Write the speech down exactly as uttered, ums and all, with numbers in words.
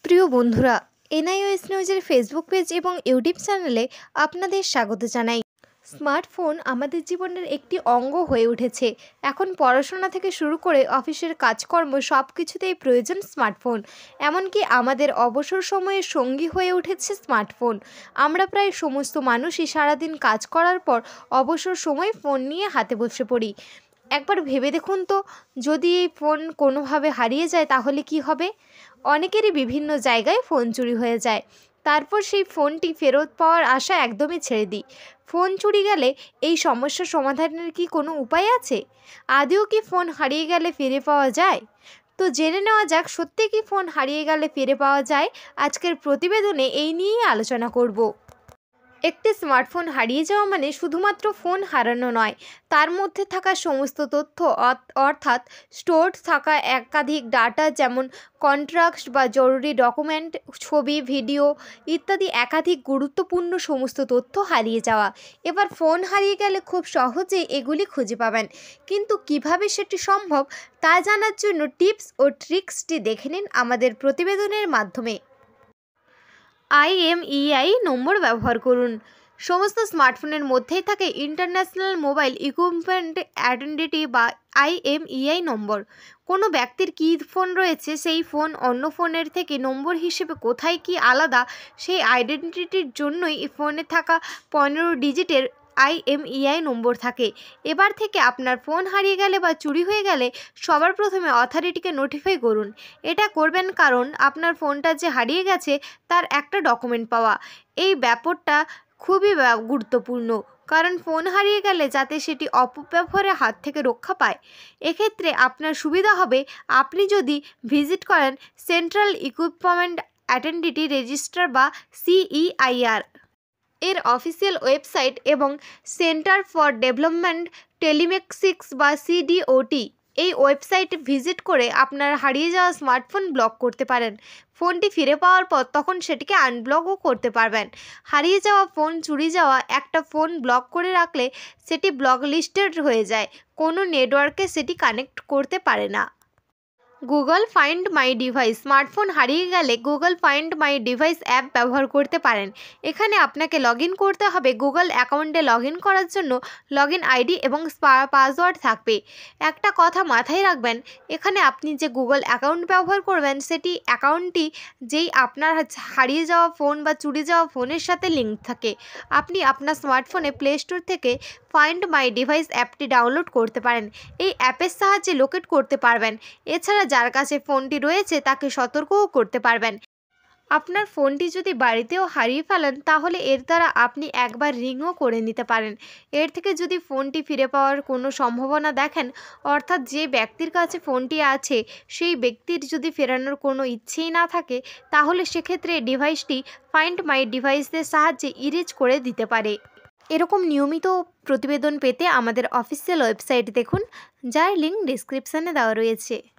প্রিয় বন্ধুরা, এনআইওএস নিউজের ফেসবুক পেজ এবং ইউটিউব চ্যানেলে আপনাদের স্বাগত জানাই। স্মার্টফোন আমাদের জীবনের একটি অঙ্গ হয়ে উঠেছে। এখন পড়াশোনা থেকে শুরু করে অফিসের কাজকর্ম সব কিছুতেই প্রয়োজন স্মার্টফোন। এমনকি আমাদের অবসর সময়ের সঙ্গী হয়ে উঠেছে স্মার্টফোন। আমরা প্রায় সমস্ত মানুষই সারাদিন কাজ করার পর অবসর সময় ফোন নিয়ে হাতে বসে পড়ি। একবার ভেবে দেখুন তো, যদি এই ফোন কোনোভাবে হারিয়ে যায় তাহলে কি হবে? অনেকেরই বিভিন্ন জায়গায় ফোন চুরি হয়ে যায়, তারপর সেই ফোনটি ফেরত পাওয়ার আশা একদমই ছেড়ে দিই। ফোন চুরি গেলে এই সমস্যার সমাধানের কি কোনো উপায় আছে? আদৌ কি ফোন হারিয়ে গেলে ফিরে পাওয়া যায়? তো জেনে নেওয়া যাক, সত্যি কি ফোন হারিয়ে গেলে ফিরে পাওয়া যায়। আজকের প্রতিবেদনে এই নিয়েই আলোচনা করব। একটি স্মার্টফোন হারিয়ে যাওয়া মানে শুধুমাত্র ফোন হারানো নয়, তার মধ্যে থাকা সমস্ত তথ্য অর্থাৎ স্টোরড থাকা একাধিক ডাটা, যেমন কন্ট্রাক্ট বা জরুরি ডকুমেন্ট, ছবি, ভিডিও ইত্যাদি একাধিক গুরুত্বপূর্ণ সমস্ত তথ্য হারিয়ে যাওয়া। এবার ফোন হারিয়ে গেলে খুব সহজেই এগুলি খুঁজে পাবেন, কিন্তু কিভাবে সেটি সম্ভব তা জানার জন্য টিপস ও ট্রিক্সটি দেখে নিন আমাদের প্রতিবেদনের মাধ্যমে। আইএমইআই নম্বর ব্যবহার করুন। সমস্ত স্মার্টফোনের মধ্যেই থাকে ইন্টারন্যাশনাল মোবাইল ইকুইপমেন্ট আইডেন্টিটি বা আইএমইআই নম্বর। কোনো ব্যক্তির কী ফোন রয়েছে, সেই ফোন অন্য ফোনের থেকে নম্বর হিসেবে কোথায় কি আলাদা, সেই আইডেন্টিটির জন্যই ফোনে থাকা পনেরো ডিজিটের আইএমইআই নম্বর থাকে। এবার থেকে আপনার ফোন হারিয়ে গেলে বা চুরি হয়ে গেলে সবার প্রথমে অথরিটিকে নোটিফাই করুন। এটা করবেন কারণ আপনার ফোনটা যে হারিয়ে গেছে তার একটা ডকুমেন্ট পাওয়া। এই ব্যাপারটা খুবই গুরুত্বপূর্ণ, কারণ ফোন হারিয়ে গেলে যাতে সেটি অপব্যবহারের হাত থেকে রক্ষা পায়। এক্ষেত্রে আপনার সুবিধা হবে আপনি যদি ভিজিট করেন সেন্ট্রাল ইকুইপমেন্ট আইডেন্টিটি রেজিস্টার বা সিইআইআর এর অফিসিয়াল ওয়েবসাইট এবং সেন্টার ফর ডেভেলপমেন্ট টেলিমেটিক্স বা সিডিওটি এই ওয়েবসাইট ভিজিট করে আপনার হারিয়ে যাওয়া স্মার্টফোন ব্লক করতে পারেন। ফোনটি ফিরে পাওয়ার পর তখন সেটিকে আনব্লকও করতে পারবেন। হারিয়ে যাওয়া ফোন, চুরি যাওয়া একটা ফোন ব্লক করে রাখলে সেটি ব্লক লিস্টেড হয়ে যায়, কোনো নেটওয়ার্কে সেটি কানেক্ট করতে পারে না। Google find my device. Smartphone হারিয়ে গেলে Google find my device app ব্যবহার করতে পারেন। এখানে আপনাকে লগ ইন করতে হবে। গুগল অ্যাকাউন্টে লগ ইন করার জন্য লগ ইন আইডি এবং পাসওয়ার্ড থাকবে। একটা কথা মাথায় রাখবেন, এখানে আপনি যে গুগল অ্যাকাউন্ট ব্যবহার করবেন সেটি অ্যাকাউন্টটি যেই আপনার হারিয়ে যাওয়া ফোন বা চুরি যাওয়া ফোনের সাথে লিঙ্ক থাকে। আপনি আপনার স্মার্টফোনে প্লে স্টোর থেকে ফাইন্ড মাই ডিভাইস অ্যাপটি ডাউনলোড করতে পারেন। এই অ্যাপের সাহায্যে লোকেট করতে পারবেন। এছাড়া যার কাছে ফোনটি রয়েছে তাকে সতর্কও করতে পারবেন। আপনার ফোনটি যদি বাড়িতেও হারিয়ে ফেলেন তাহলে এর দ্বারা আপনি একবার রিংও করে নিতে পারেন। এর থেকে যদি ফোনটি ফিরে পাওয়ার কোনো সম্ভাবনা দেখেন, অর্থাৎ যে ব্যক্তির কাছে ফোনটি আছে সেই ব্যক্তির যদি ফেরানোর কোনো ইচ্ছেই না থাকে, তাহলে সেক্ষেত্রে ডিভাইসটি ফাইন্ড মাই ডিভাইসের সাহায্যে ইরেজ করে দিতে পারে। এরকম নিয়মিত প্রতিবেদন পেতে আমাদের অফিসিয়াল ওয়েবসাইট দেখুন, যার লিঙ্ক ডিসক্রিপশানে দেওয়া রয়েছে।